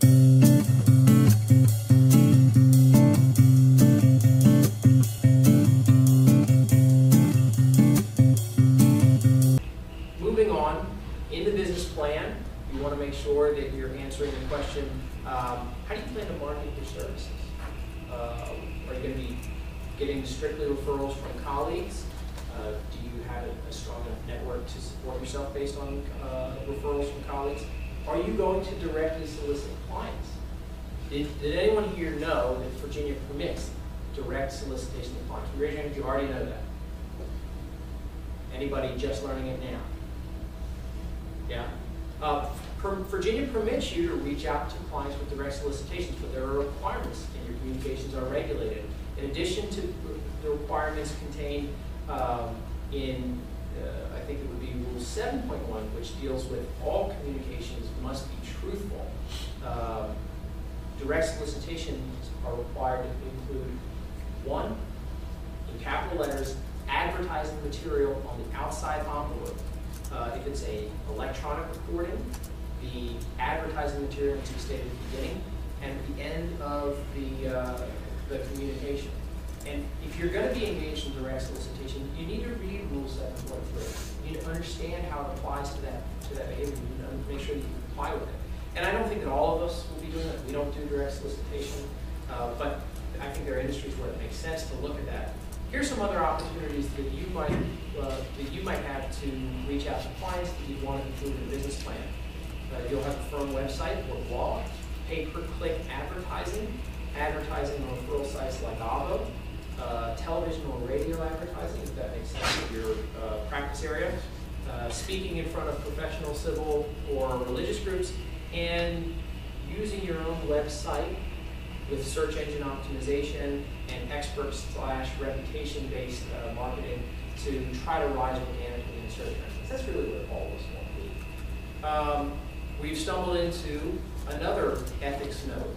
Moving on, in the business plan, you want to make sure that you're answering the question, how do you plan to market your services? Are you going to be getting strictly referrals from colleagues? Do you have a strong enough network to support yourself based on referrals from colleagues? Are you going to directly solicit clients? Did anyone here know that Virginia permits direct solicitation of clients? Raise your hand if you already know that. Anybody just learning it now? Yeah. Virginia permits you to reach out to clients with direct solicitations, but there are requirements, and your communications are regulated. In addition to the requirements contained in, I think it would be Rule 7.1, which deals with all communications must be truthful. Direct solicitations are required to include, one, in capital letters, advertising material on the outside envelope. If it's an electronic recording, the advertising material needs to be stated at the beginning and at the end of the communication. And if you're going to be engaged in direct solicitation, you need to read Rule 7.3. You need to understand how it applies to that behavior. You need to make sure that you comply with it. And I don't think that all of us will be doing that. We don't do direct solicitation, but I think there are industries where it makes sense to look at that. Here's some other opportunities that you might have to reach out to clients that you want to include in a business plan. You'll have a firm website or blog, pay-per-click advertising, advertising on referral sites like Avvo, television or radio advertising, if that makes sense in your practice area, speaking in front of professional, civil, or religious groups, and using your own website with search engine optimization and expert/reputation based marketing to try to rise organically in search rankings. That's really what all of us want to do. We've stumbled into another ethics note.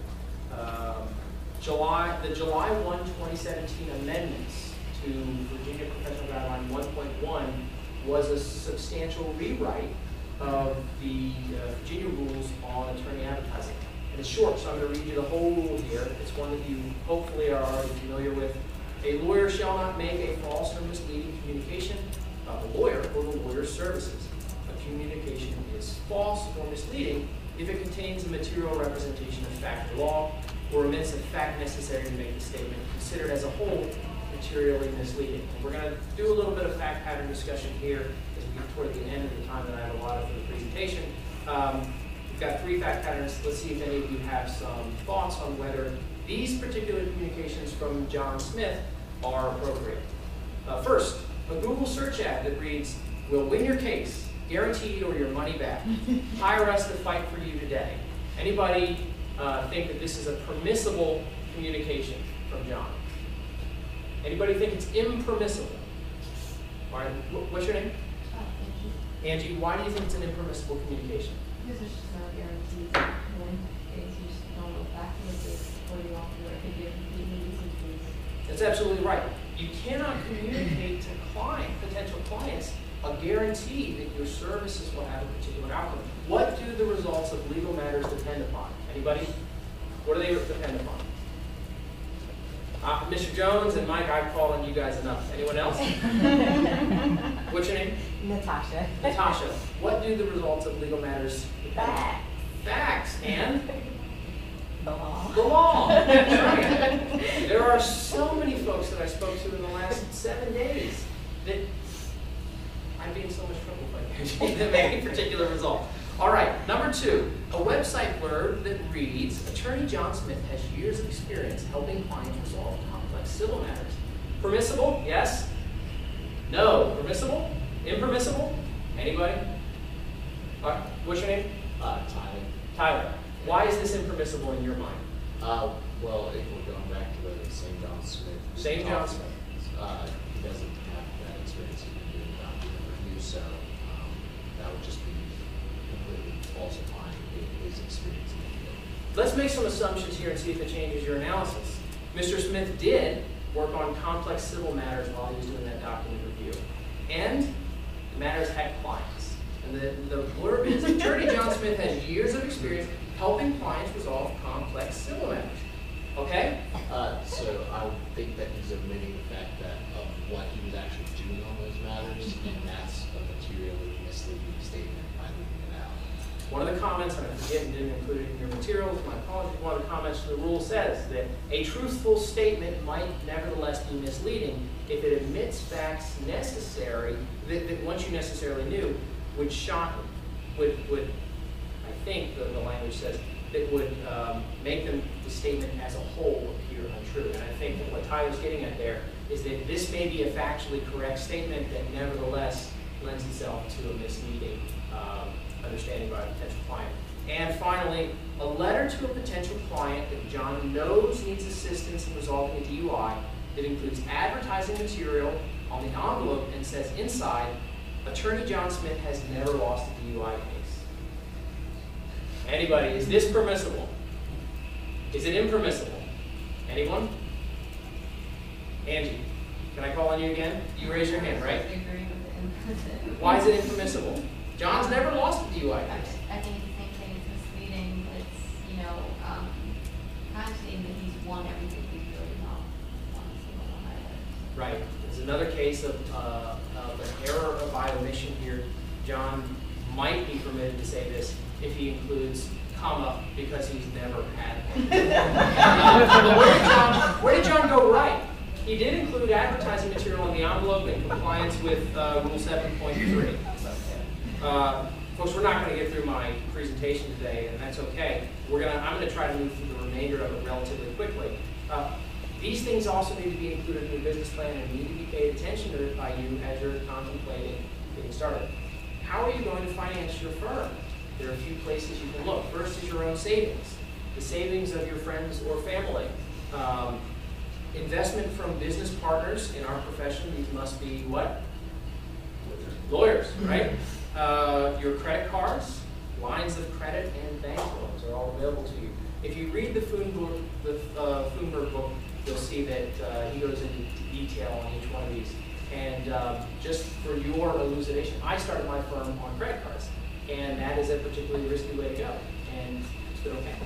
The July 1, 2017 amendments to Virginia Professional Guideline 1.1 was a substantial rewrite of the Virginia rules on attorney advertising. And it's short, so I'm going to read you the whole rule here. It's one that you hopefully are already familiar with. A lawyer shall not make a false or misleading communication about the lawyer or the lawyer's services. A communication is false or misleading if it contains a material representation of fact or law, or omits a fact necessary to make the statement considered as a whole materially misleading. And we're going to do a little bit of fact pattern discussion here as we get toward the end of the time that I have allotted for the presentation. We've got 3 fact patterns. Let's see if any of you have some thoughts on whether these particular communications from John Smith are appropriate. First, a Google search ad that reads, "We'll win your case, guaranteed, or your money back. Hire us to fight for you today." Anybody think that this is a permissible communication from John? Anybody think it's impermissible? All right, what's your name? Angie, why do you think it's an impermissible communication? Because there's just no guarantee when it's just don't look back to the case or you offer it could be a completely decent case. That's absolutely right. You cannot communicate to potential clients a guarantee that your services will have a particular outcome. What do the results of legal matters depend upon? Anybody? What do they depend upon? Mr. Jones and Mike, I've called on you guys enough. Anyone else? What's your name? Natasha. Natasha. What do the results of legal matters depend upon? Facts. And? The law. The law. That's right. There are so many folks that I spoke to in the last 7 days that I'd be in so much trouble if I can't make a particular result. All right, number 2, a website blurb that reads, "Attorney John Smith has years of experience helping clients resolve complex civil matters." Permissible? Yes? No. Permissible? Impermissible? Anybody? All right, what's your name? Tyler. Tyler. Why is this impermissible in your mind? Well, if we're going back to the St. John Smith. St. John Smith. He doesn't have that experience in doing document review, so that would just be completely falsifying his experience in the field. Let's make some assumptions here and see if it changes your analysis. Mr. Smith did work on complex civil matters while he was doing that document review. And the matters had clients. And the blurb is, "Attorney John Smith has years of experience helping clients resolve complex civil matters. Okay? So I would think that he's omitting the fact that of what he was actually doing on those matters, and that's a materially misleading statement by leaving it out. One of the comments, and I forget and didn't include it in your materials, my apologies, one of the comments to the rule says that a truthful statement might nevertheless be misleading if it omits facts necessary, that once you necessarily knew, would, I think the language says, that would make the statement as a whole appear untrue. And I think that what Tyler's getting at there is that this may be a factually correct statement that nevertheless lends itself to a misleading understanding by a potential client. And finally, a letter to a potential client that John knows needs assistance in resolving a DUI that includes advertising material on the envelope and says inside, Attorney John Smith has never lost a DUI case. Anybody, is this permissible? Is it impermissible? Anyone? Angie, can I call on you again? You raise your hand, right? I agree with him. Why is it impermissible? John's never lost a DUI case. I think it's the same thing, it's misleading, but it's, kind of saying that he's won everything he's really not won a single one either. Right. There's another case of an error by omission here. John might be permitted to say this if he includes comma because he's never had one. But where did John go right? He did include advertising material in the envelope in compliance with Rule 7.3. Folks, we're not going to get through my presentation today, and that's okay. I'm going to try to move through the remainder of it relatively quickly. These things also need to be included in your business plan and need to be paid attention to it by you as you're contemplating getting started. How are you going to finance your firm? There are a few places you can look. First is your own savings, the savings of your friends or family. Investment from business partners in our profession. These must be what? Lawyers, right? Your credit cards, lines of credit, and bank loans are all available to you. If you read the Thunberg book, you'll see that he goes into detail on each one of these. And just for your elucidation, I started my firm on credit cards, and that is a particularly risky way to go, and it's been okay.